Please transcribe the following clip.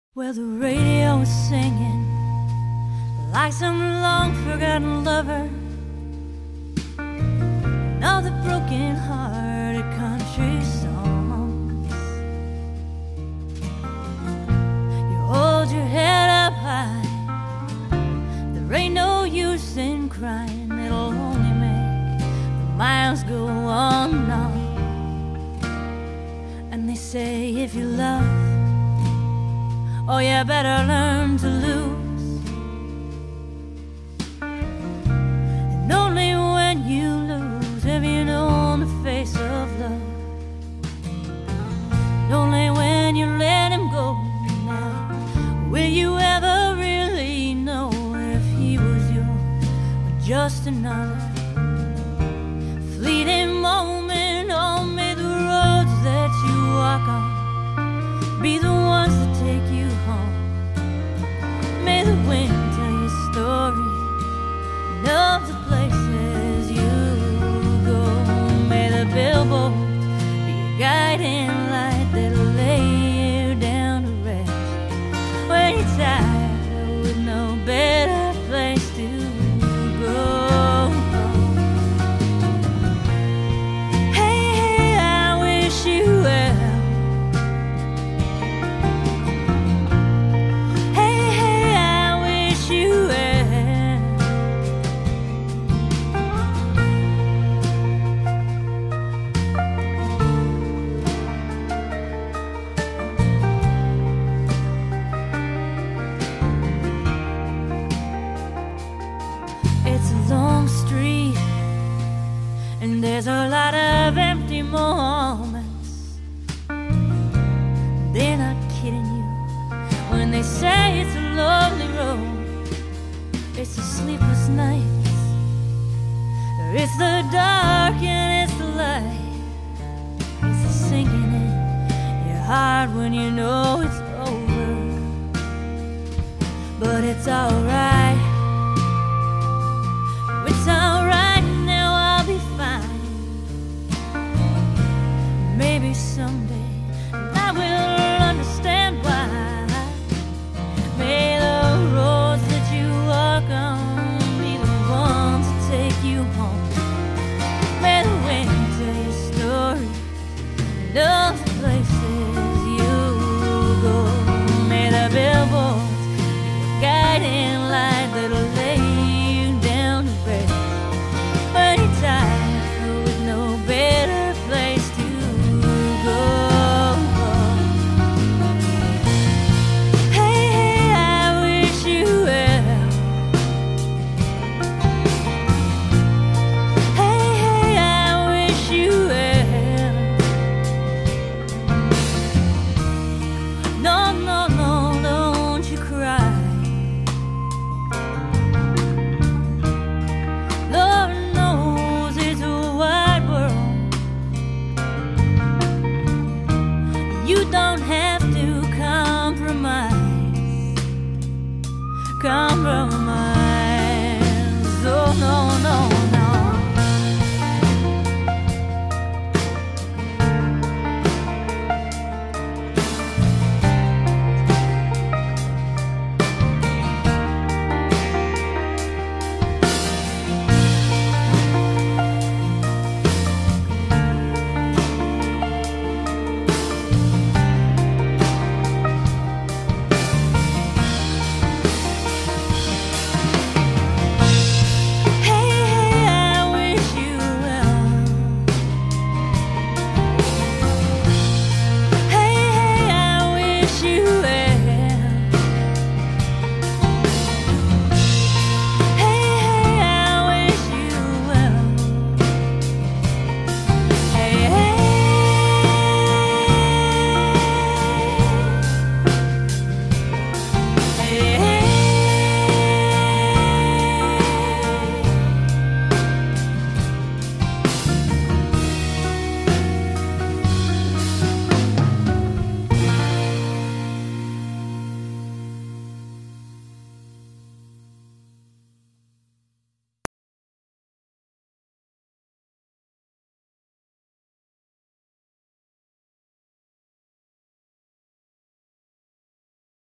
Well, the radio was singing like some long-forgotten lover, and all the broken-hearted country songs. You hold your head up high, there ain't no use in crying, it'll only make the miles go on and on. And they say if you love, oh, you better learn to lose. And only when you lose have you known the face of love. And only when you let him go now will you ever really know if he was yours or just another fleeting moment. Oh, may the roads that you walk on be the ones that take you home. May the wind tell you stories of the places you go. May the billboard be a guiding light that'll lay you down to rest when you're tired with no better place to go. Hey, hey, I wish you well. It's a long street, and there's a lot of empty moments. They're not kidding you when they say it's a lonely road. It's the sleepless nights, it's the dark and it's the light. It's the sinking in your heart when you know it's over. But it's alright.